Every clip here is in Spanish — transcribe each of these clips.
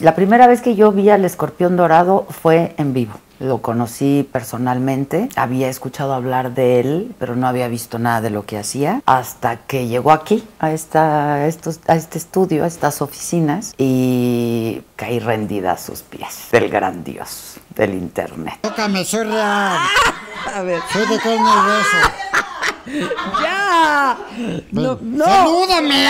La primera vez que yo vi al Escorpión Dorado fue en vivo. Lo conocí personalmente, había escuchado hablar de él, pero no había visto nada de lo que hacía, hasta que llegó aquí, a este estudio, a estas oficinas, y caí rendida a sus pies, del gran Dios del internet. Tócame, soy real. A ver. Soy de carne y hueso. ¡Ya! ¡No! ¡Salúdame!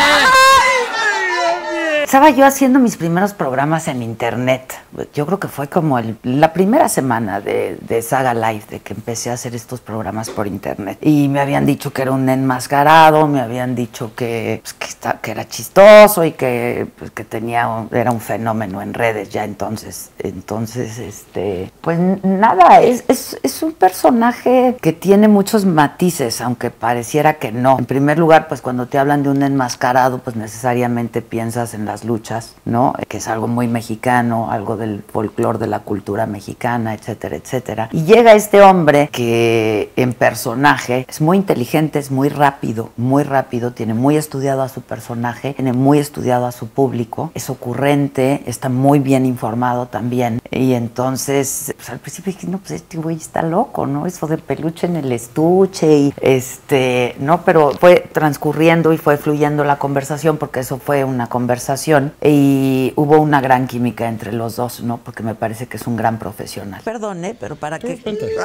Estaba yo haciendo mis primeros programas en internet. Yo creo que fue como la primera semana de Saga Live, de que empecé a hacer estos programas por internet. Y me habían dicho que era un enmascarado, me habían dicho que era chistoso y que era un fenómeno en redes ya entonces. Pues nada, es un personaje que tiene muchos matices, aunque pareciera que no. En primer lugar, pues cuando te hablan de un enmascarado, pues necesariamente piensas en las luchas, ¿no? Que es algo muy mexicano, algo del folclore de la cultura mexicana, etcétera, etcétera. Y llega este hombre que en personaje es muy inteligente, es muy rápido, tiene muy estudiado a su personaje, tiene muy estudiado a su público, es ocurrente, está muy bien informado también. Y entonces, pues al principio dije, no, pues este güey está loco, ¿no? Eso de peluche en el estuche y no, pero fue transcurriendo y fue fluyendo la conversación, porque eso fue una conversación y hubo una gran química entre los dos, ¿no? Porque me parece que es un gran profesional. Perdone, pero ¿para qué?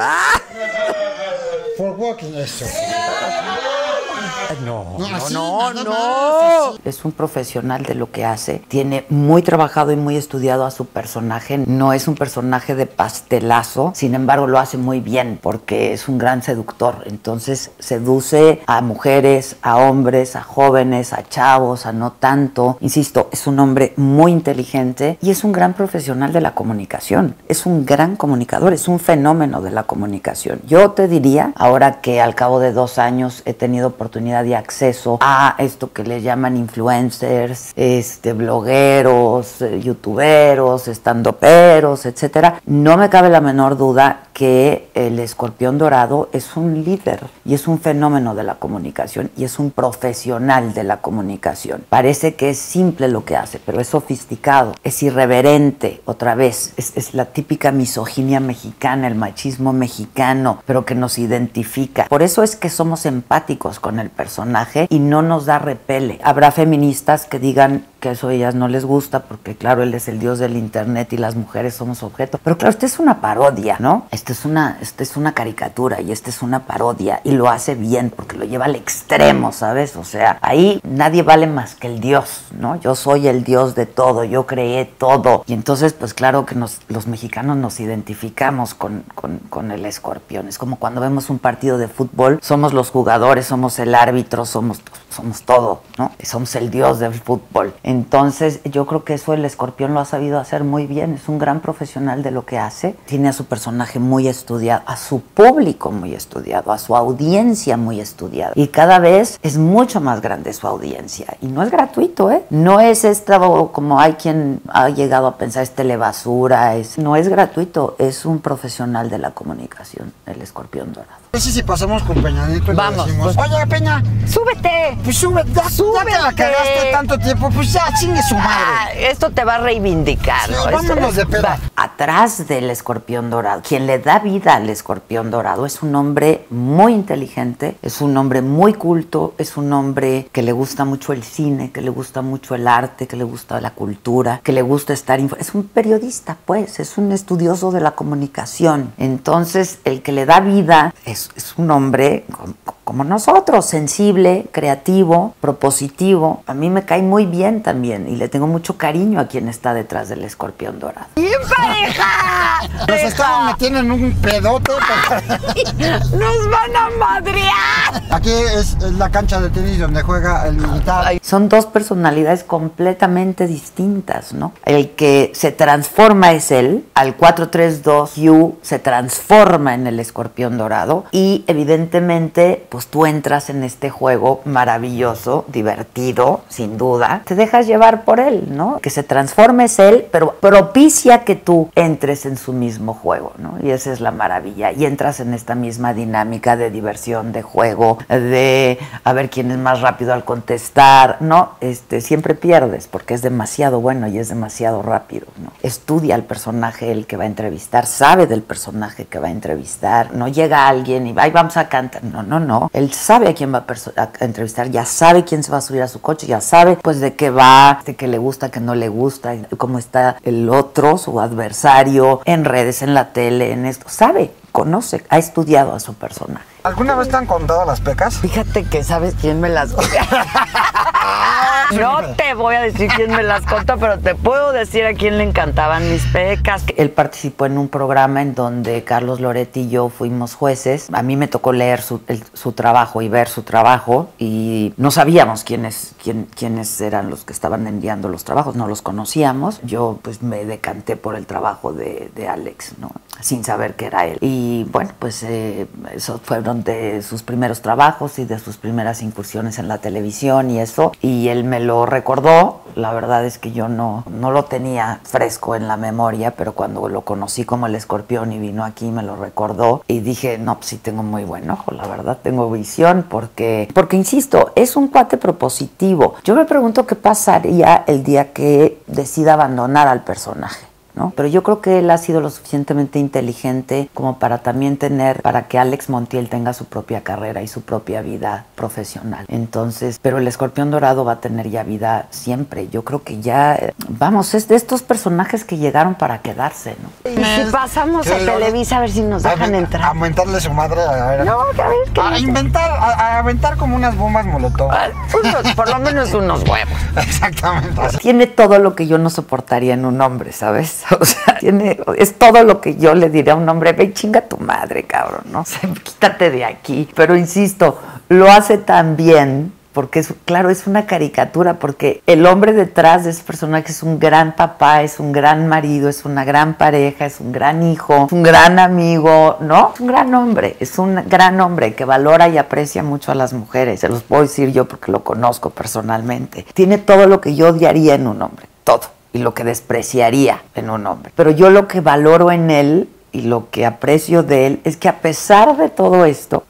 For walking, eso. No. Más. Es un profesional de lo que hace. Tiene muy trabajado y muy estudiado a su personaje. No es un personaje de pastelazo, sin embargo lo hace muy bien porque es un gran seductor. Entonces seduce a mujeres, a hombres, a jóvenes, a chavos, a no tanto. Insisto, es un hombre muy inteligente y es un gran profesional de la comunicación. Es un gran comunicador, es un fenómeno de la comunicación. Yo te diría, ahora que al cabo de 2 años he tenido oportunidad de acceso a esto que le llaman influencers, blogueros, youtuberos, estandoperos, etcétera, no me cabe la menor duda que el Escorpión Dorado es un líder y es un fenómeno de la comunicación y es un profesional de la comunicación. Parece que es simple lo que hace, pero es sofisticado, es irreverente, otra vez, es la típica misoginia mexicana, el machismo mexicano, pero que nos identifica. Por eso es que somos empáticos con el personaje y no nos da repele. Habrá feministas que digan que eso a ellas no les gusta porque claro, él es el dios del internet y las mujeres somos objeto, pero claro, esta es una parodia, ¿no? Esta es una caricatura y esta es una parodia y lo hace bien porque lo lleva al extremo, ¿sabes? O sea, ahí nadie vale más que el dios, ¿no? Yo soy el dios de todo, yo creé todo y entonces pues claro que los mexicanos nos identificamos con el Escorpión. Es como cuando vemos un partido de fútbol, somos los jugadores, somos el árbitro, somos todo, ¿no? Somos el dios del fútbol. Entonces yo creo que eso el Escorpión lo ha sabido hacer muy bien, es un gran profesional de lo que hace, tiene a su personaje muy estudiado, a su público muy estudiado, a su audiencia muy estudiada y cada vez es mucho más grande su audiencia y no es gratuito, ¿eh? No es como hay quien ha llegado a pensar es telebasura, no es gratuito, es un profesional de la comunicación, el Escorpión Dorado. No sé si pasamos con Peña Nieto y vamos, le decimos, pues, oye, Peña, ¡súbete! Pues súbete, ya que la cagaste tanto tiempo, pues ya chingue su madre. Esto te va a reivindicar, Sí, ¿no? vámonos de peda. Atrás del Escorpión Dorado, quien le da vida al Escorpión Dorado es un hombre muy inteligente, es un hombre muy culto, es un hombre que le gusta mucho el cine, que le gusta mucho el arte, que le gusta la cultura, que le gusta es un periodista, pues, es un estudioso de la comunicación. Entonces, el que le da vida es un hombre como nosotros, sensible, creativo, propositivo. A mí me cae muy bien también y le tengo mucho cariño a quien está detrás del Escorpión Dorado. ¡Bien, pareja! Nos estamos metiendo en un pedote. ¡Nos van a madrear! Aquí es la cancha de tenis donde juega el militar. Son dos personalidades completamente distintas, ¿no? El que se transforma es él, al 432 Hugh se transforma en el Escorpión Dorado y evidentemente pues pues tú entras en este juego maravilloso, divertido, sin duda. Te dejas llevar por él, ¿no? Que se transformes él, pero propicia que tú entres en su mismo juego, ¿no? Y esa es la maravilla. Y entras en esta misma dinámica de diversión, de juego, de a ver quién es más rápido al contestar, ¿no? Siempre pierdes porque es demasiado bueno y es demasiado rápido, ¿no? Estudia al personaje el que va a entrevistar, sabe del personaje que va a entrevistar, no llega alguien y ahí vamos a cantar, no, él sabe a quién va a entrevistar, ya sabe quién se va a subir a su coche, ya sabe pues de qué va, de qué le gusta, qué no le gusta, cómo está el otro, su adversario, en redes, en la tele, en esto, sabe, conoce, ha estudiado a su personaje. ¿Alguna vez te han contado las pecas? Fíjate que sabes quién me las no te voy a decir quién me las contó, pero te puedo decir a quién le encantaban mis pecas. Él participó en un programa en donde Carlos Loretti y yo fuimos jueces. A mí me tocó leer su trabajo y ver su trabajo y no sabíamos quiénes eran los que estaban enviando los trabajos, no los conocíamos. Yo pues me decanté por el trabajo de Alex, ¿no? Sin saber que era él. Y bueno, pues esos fueron de sus primeros trabajos y de sus primeras incursiones en la televisión y eso. Y él me lo recordó. La verdad es que yo no lo tenía fresco en la memoria, pero cuando lo conocí como el Escorpión y vino aquí me lo recordó y dije, no, pues sí tengo muy buen ojo, la verdad tengo visión porque insisto, es un cuate propositivo. Yo me pregunto qué pasaría el día que decida abandonar al personaje, ¿no? Pero yo creo que él ha sido lo suficientemente inteligente como para también para que Alex Montiel tenga su propia carrera y su propia vida profesional. Entonces, pero el Escorpión Dorado va a tener ya vida siempre. Yo creo que ya, vamos, es de estos personajes que llegaron para quedarse, ¿no? Y si pasamos a Televisa a ver si nos dejan entrar. A mentarle su madre, a ver. No, a ver, ¿qué? A aventar como unas bombas molotov. Por lo menos unos huevos. Exactamente. Tiene todo lo que yo no soportaría en un hombre, ¿sabes? O sea, es todo lo que yo le diría a un hombre, ve, chinga tu madre, cabrón, ¿no? O sea, quítate de aquí. Pero insisto, lo hace tan bien, porque claro, es una caricatura, porque el hombre detrás de ese personaje es un gran papá, es un gran marido, es una gran pareja, es un gran hijo, es un gran amigo, ¿no? Es un gran hombre que valora y aprecia mucho a las mujeres. Se los puedo decir yo porque lo conozco personalmente. Tiene todo lo que yo odiaría en un hombre, todo. Y lo que despreciaría en un hombre. Pero yo lo que valoro en él y lo que aprecio de él es que a pesar de todo esto,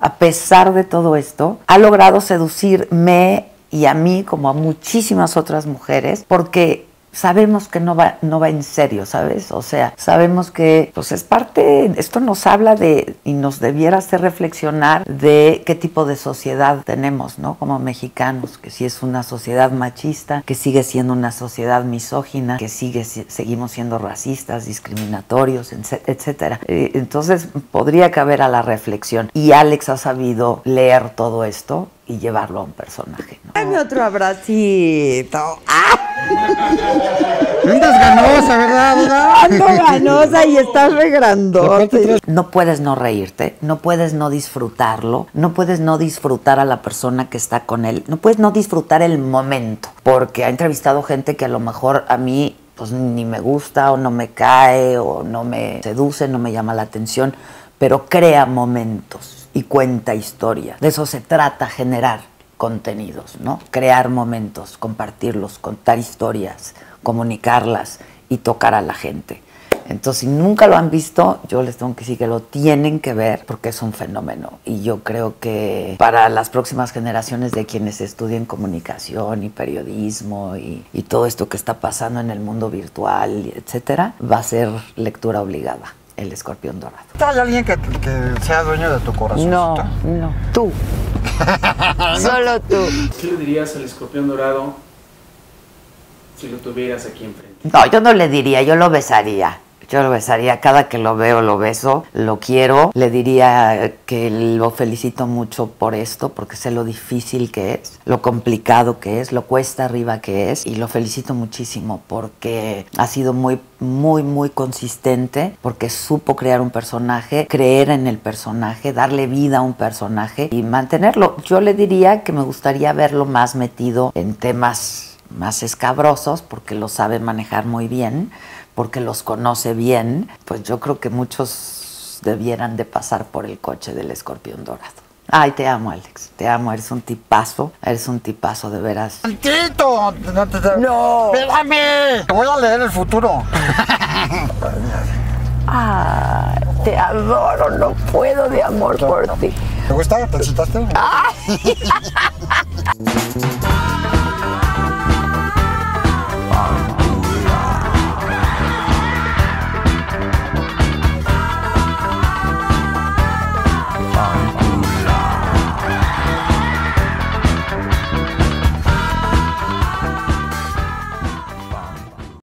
ha logrado seducirme y a mí como a muchísimas otras mujeres, porque sabemos que no va en serio, ¿sabes? O sea, sabemos que pues es parte, esto nos habla de y nos debiera hacer reflexionar de qué tipo de sociedad tenemos, ¿no? Como mexicanos, que si es una sociedad machista, que sigue siendo una sociedad misógina, que seguimos siendo racistas, discriminatorios, etcétera. Entonces podría caber a la reflexión y Alex ha sabido leer todo esto y llevarlo a un personaje, ¿no? Dame otro abracito. Andas ganosa, ¿verdad? Ando ganosa y estás re grandote. No puedes no reírte, no puedes no disfrutarlo, no puedes no disfrutar a la persona que está con él, no puedes no disfrutar el momento, porque ha entrevistado gente que a lo mejor a mí pues ni me gusta o no me cae o no me seduce, no me llama la atención, pero crea momentos y cuenta historias. De eso se trata, generar contenidos, ¿no? Crear momentos, compartirlos, contar historias, comunicarlas y tocar a la gente. Entonces, si nunca lo han visto, yo les tengo que decir que lo tienen que ver porque es un fenómeno. Y yo creo que para las próximas generaciones de quienes estudien comunicación y periodismo y todo esto que está pasando en el mundo virtual, etcétera, va a ser lectura obligada. El Escorpión Dorado. ¿Hay alguien que sea dueño de tu corazón? No, tú. Solo tú. ¿Qué le dirías al Escorpión Dorado si lo tuvieras aquí enfrente? No, yo no le diría, yo lo besaría. Yo lo besaría, cada que lo veo lo beso, lo quiero. Le diría que lo felicito mucho por esto, porque sé lo difícil que es, lo complicado que es, lo cuesta arriba que es. Y lo felicito muchísimo porque ha sido muy consistente, porque supo crear un personaje, creer en el personaje, darle vida a un personaje y mantenerlo. Yo le diría que me gustaría verlo más metido en temas más escabrosos, porque lo sabe manejar muy bien, porque los conoce bien. Pues yo creo que muchos debieran de pasar por el coche del Escorpión Dorado. Ay, te amo, Alex. Te amo, eres un tipazo. Eres un tipazo, de veras. ¡Tantito! No. ¡Espérame! Te voy a leer el futuro. Ay, te adoro, no puedo de amor por ti. ¿Te gusta? ¿Te excitaste? Ay.